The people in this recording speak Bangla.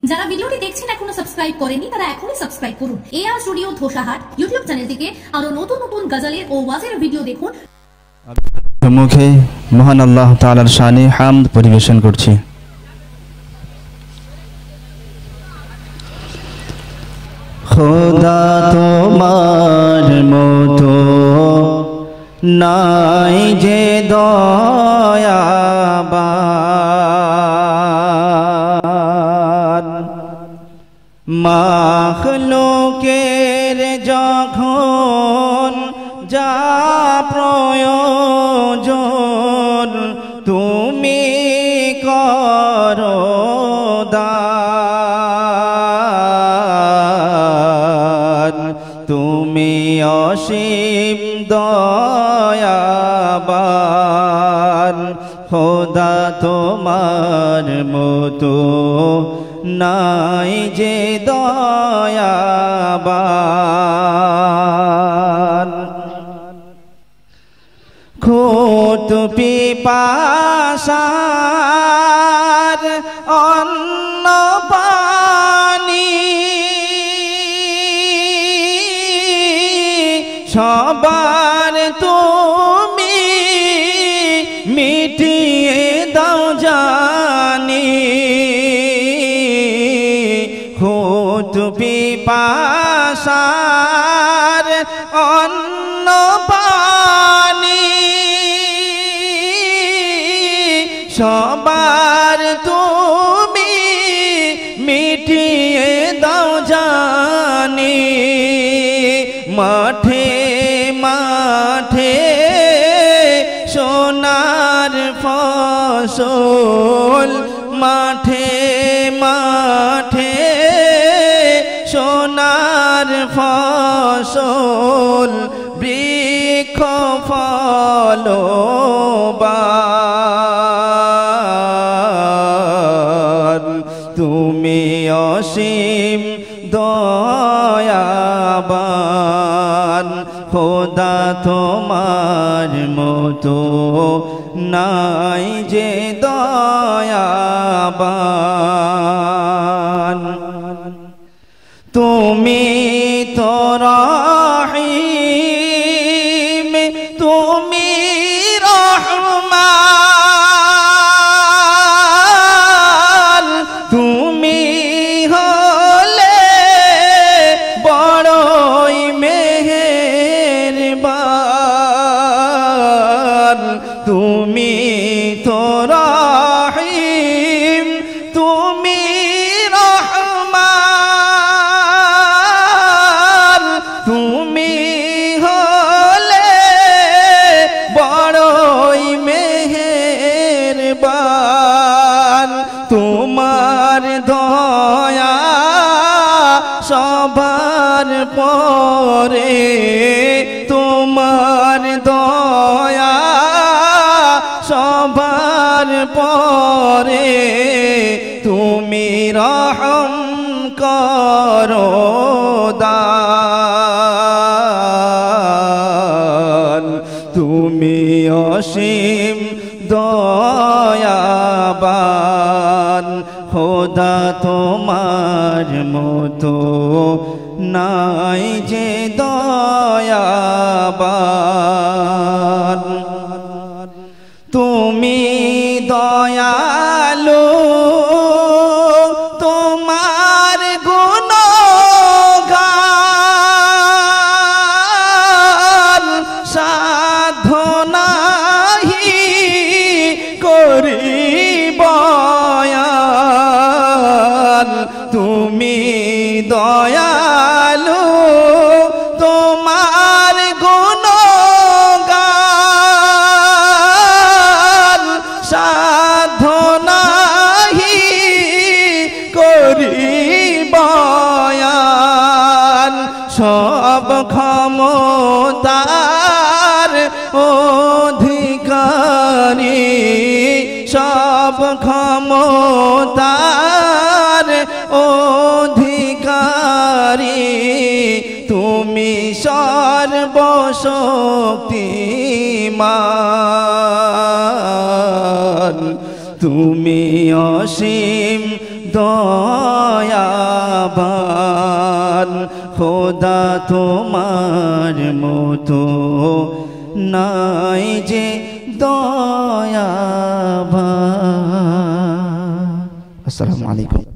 যারা ভিডিওটি দেখছেন এখনো সাবস্ক্রাইব করেনি তারা এখনই সাবস্ক্রাইব করুন। এআর স্টুডিও ধোসাহাট ইউটিউব চ্যানেল থেকে আরো নতুন নতুন গজলের ও ওয়াজের ভিডিও দেখুন। মুখে মহান আল্লাহ তাআলার শানে হামদ পরিবেশন করছি। খোদা তোমার মতো নাই যে দয়াবান, মাখলুকের যখন যা প্রয়োজন তুমি করো দান, তুমি অসীম দয়াবান। খোদা তোমার মতো নাই যে দয়াবান। খুত পিপাসার অন্ন পানি সবার তুমি মিটিয়ে দাও জানি। খুত পিপাসার অন্ন পানি সবার তুমি মিটিয়ে দাও জানি। মাঠে মাঠে সোনার ফসল, মাঠে মাঠে সোনার ফসল, বৃক্ষ ফলবান, তুমি অসীম দয়াবান। খোদা তোমার মতো নাই যে দয়াবান। তুমি তো রহিম, তুমি রহমান, তুমি হলে বড়ই মেহেরবান। তুমি তো রহিম, তুমি রহমান, তুমি হলে বড়ই মেহেরবান। তোমার দয়া সবার পরে, তোমার দয়া সবার পরে, তুমি রহম করো দান, তুমি অসীম দয়াবান। খোদা তোমার মতো নাই যে দয়াবান। তুমি দয়ালু, তোমার গুণগান সাধ্য নাহি করি বয়ান। তুমি দয়ালু, তোমার গুণগান সাধ্য নাহি করি বয়ান। সব ক্ষমতার অধিকারী, সব ক্ষমতার অধিকারী, তুমি সর্বশক্তিমান। তুমি অসীম দয়া তোমার মতো নাই যে দয়াবান। আসসালামু আলাইকুম।